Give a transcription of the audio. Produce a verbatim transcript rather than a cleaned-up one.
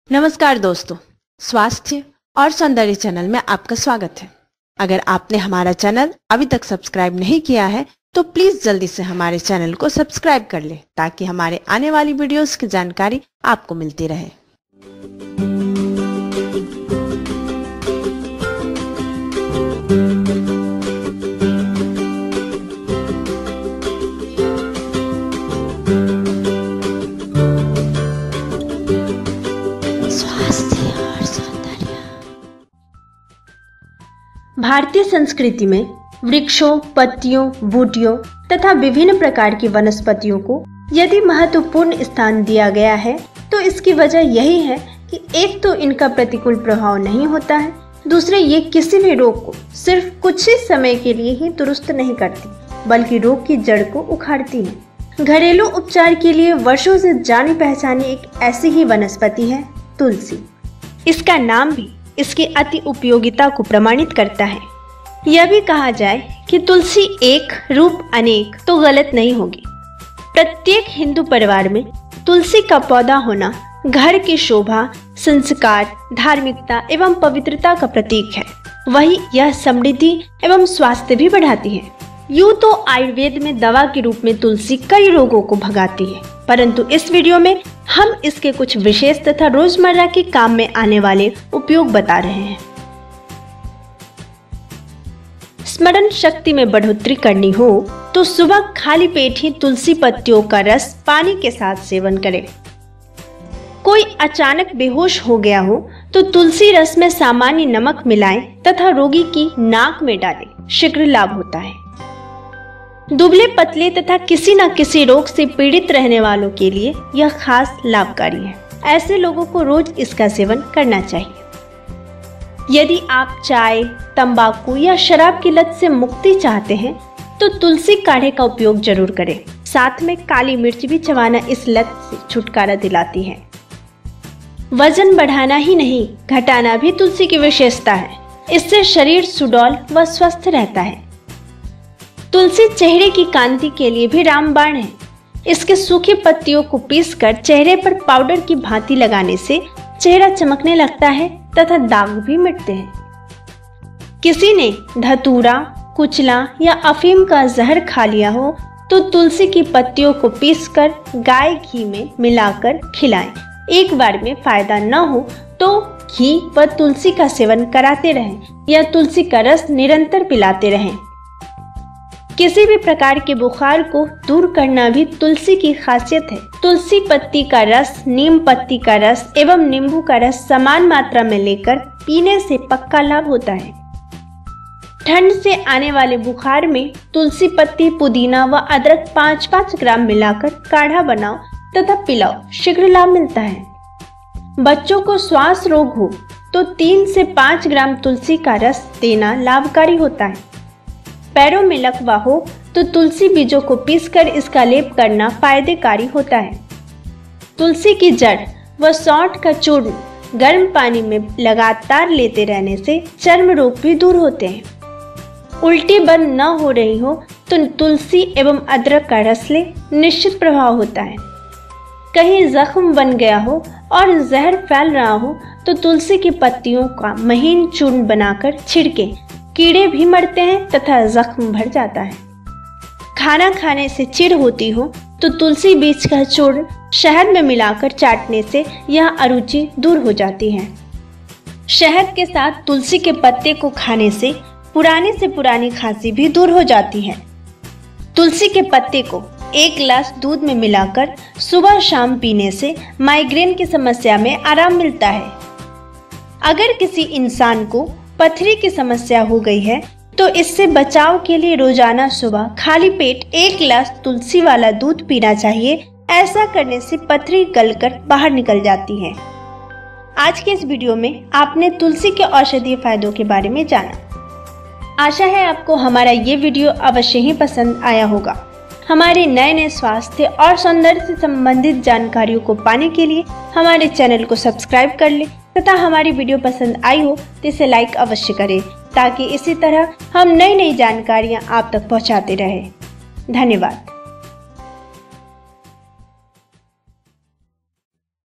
नमस्कार दोस्तों, स्वास्थ्य और सौंदर्य चैनल में आपका स्वागत है। अगर आपने हमारा चैनल अभी तक सब्सक्राइब नहीं किया है तो प्लीज जल्दी से हमारे चैनल को सब्सक्राइब कर ले ताकि हमारे आने वाली वीडियोस की जानकारी आपको मिलती रहे। भारतीय संस्कृति में वृक्षों, पत्तियों, बूटियों तथा विभिन्न प्रकार की वनस्पतियों को यदि महत्वपूर्ण स्थान दिया गया है तो इसकी वजह यही है कि एक तो इनका प्रतिकूल प्रभाव नहीं होता है, दूसरे ये किसी भी रोग को सिर्फ कुछ ही समय के लिए ही दुरुस्त नहीं करती बल्कि रोग की जड़ को उखाड़ती है। घरेलू उपचार के लिए वर्षों से जानी पहचानी एक ऐसी ही वनस्पति है तुलसी। इसका नाम भी इसकी अति उपयोगिता को प्रमाणित करता है। यह भी कहा जाए कि तुलसी एक रूप अनेक तो गलत नहीं होगी। प्रत्येक हिंदू परिवार में तुलसी का पौधा होना घर की शोभा, संस्कार, धार्मिकता एवं पवित्रता का प्रतीक है। वही यह समृद्धि एवं स्वास्थ्य भी बढ़ाती है। यूँ तो आयुर्वेद में दवा के रूप में तुलसी कई रोगों को भगाती है, परंतु इस वीडियो में हम इसके कुछ विशेष तथा रोजमर्रा के काम में आने वाले उपयोग बता रहे हैं। स्मरण शक्ति में बढ़ोतरी करनी हो तो सुबह खाली पेट ही तुलसी पत्तियों का रस पानी के साथ सेवन करें। कोई अचानक बेहोश हो गया हो तो तुलसी रस में सामान्य नमक मिलाएं तथा रोगी की नाक में डालें, शीघ्र लाभ होता है। दुबले पतले तथा किसी न किसी रोग से पीड़ित रहने वालों के लिए यह खास लाभकारी है। ऐसे लोगों को रोज इसका सेवन करना चाहिए। यदि आप चाय, तंबाकू या शराब की लत से मुक्ति चाहते हैं तो तुलसी काढ़े का उपयोग जरूर करें। साथ में काली मिर्च भी चबाना इस लत से छुटकारा दिलाती है। वजन बढ़ाना ही नहीं, घटाना भी तुलसी की विशेषता है। इससे शरीर सुडौल व स्वस्थ रहता है। तुलसी चेहरे की कांति के लिए भी रामबाण है। इसके सूखी पत्तियों को पीसकर चेहरे पर पाउडर की भांति लगाने से चेहरा चमकने लगता है तथा दाग भी मिटते हैं। किसी ने धतूरा, कुचला या अफीम का जहर खा लिया हो तो तुलसी की पत्तियों को पीसकर गाय घी में मिलाकर खिलाएं। एक बार में फायदा न हो तो घी व तुलसी का सेवन कराते रहें या तुलसी का रस निरंतर पिलाते रहें। किसी भी प्रकार के बुखार को दूर करना भी तुलसी की खासियत है। तुलसी पत्ती का रस, नीम पत्ती का रस एवं नींबू का रस समान मात्रा में लेकर पीने से पक्का लाभ होता है। ठंड से आने वाले बुखार में तुलसी पत्ती, पुदीना व अदरक पाँच पाँच ग्राम मिलाकर काढ़ा बनाओ तथा पिलाओ, शीघ्र लाभ मिलता है। बच्चों को श्वास रोग हो तो तीन से पाँच ग्राम तुलसी का रस देना लाभकारी होता है। पैरों में लकवा हो तो तुलसी बीजों को पीसकर इसका लेप करना फायदेकारी होता है। तुलसी की जड़ व सौंठ का चूर्ण गर्म पानी में लगातार लेते रहने से चर्म रोग भी दूर होते हैं। उल्टी बंद न हो रही हो तो तुलसी एवं अदरक का रस ले, निश्चित प्रभाव होता है। कहीं जख्म बन गया हो और जहर फैल रहा हो तो तुलसी की पत्तियों का महीन चूर्ण बनाकर छिड़के, कीड़े भी मरते हैं तथा जख्म भर जाता है। खाना खाने से चिढ़ होती हो तो तुलसी बीज का चूर्ण शहद में मिलाकर चाटने से यह अरुचि दूर हो जाती है। शहद के साथ तुलसी के पत्ते को खाने से पुराने से पुरानी खांसी भी दूर हो जाती है। तुलसी के पत्ते को एक गिलास दूध में मिलाकर सुबह शाम पीने से माइग्रेन की समस्या में आराम मिलता है। अगर किसी इंसान को पथरी की समस्या हो गई है तो इससे बचाव के लिए रोजाना सुबह खाली पेट एक गिलास तुलसी वाला दूध पीना चाहिए। ऐसा करने से पथरी गलकर बाहर निकल जाती है। आज के इस वीडियो में आपने तुलसी के औषधीय फायदों के बारे में जाना। आशा है आपको हमारा ये वीडियो अवश्य ही पसंद आया होगा। हमारे नए नए स्वास्थ्य और सौंदर्य से संबंधित जानकारियों को पाने के लिए हमारे चैनल को सब्सक्राइब कर लें तथा हमारी वीडियो पसंद आई हो तो इसे लाइक अवश्य करें ताकि इसी तरह हम नई नई जानकारियां आप तक पहुंचाते रहें। धन्यवाद।